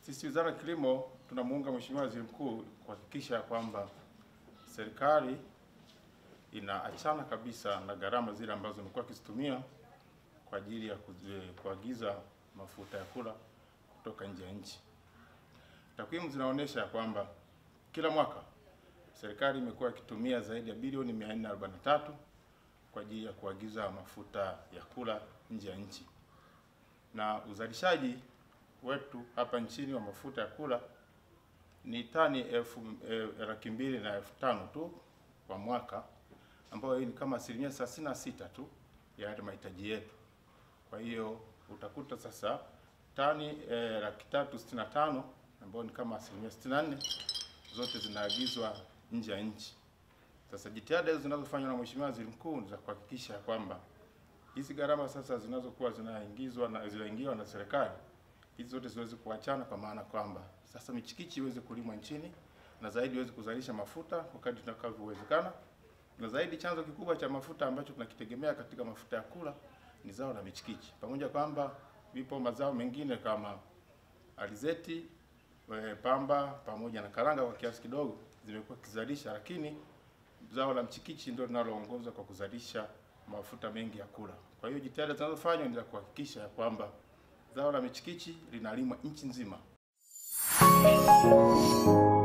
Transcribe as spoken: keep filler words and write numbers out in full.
Sisi Wizara ya Kilimo tunamuunga Mheshimiwa Waziri Mkuu kuhakikisha kwamba serikali inaachana kabisa na gharama zile ambazo imekuwa ikizitumia kwa ajili ya kuagiza mafuta ya kula kutoka nje ya nchi. Takwimu zinaonyesha kwamba kila mwaka serikali imekuwa ikitumia zaidi ya bilioni mia nne arobaini na tatu kwa ajili ya kuagiza mafuta ya kula nje ya nchi, na uzalishaji wetu hapa nchini wa mafuta ya kula ni tani elfu laki mbili na elfu tano tu kwa mwaka, ambayo ni kama asilimia thelathini na sita tu ya yale mahitaji yetu. Kwa hiyo utakuta sasa tani eh, laki tatu sitini na tano ambayo ni kama asilimia sitini na nne zote zinaagizwa nje ya nchi. Sasa jitihada hizo zinazofanywa na Mheshimiwa Waziri Mkuu za kuhakikisha kwamba hizi gharama sasa zinazokuwa zinaingizwa na zinaingiwa na serikali, hizi zote ziweze kuachana, kwa maana kwamba sasa michikichi iweze kulimwa nchini na zaidi iweze kuzalisha mafuta wakati tutakavyowezekana. Na zaidi chanzo kikubwa cha mafuta ambacho tunakitegemea katika mafuta ya kula ni zao la michikichi, pamoja kwamba vipo mazao mengine kama alizeti, pamba pamoja na karanga kwa kiasi kidogo zimekuwa kizalisha, lakini zao la mchikichi ndio linaloongoza kwa kuzalisha mafuta mengi ya kula. Kwa hiyo jitihada zinazofanywa ni za kuhakikisha kwamba zao la michikichi linalimwa nchi nzima.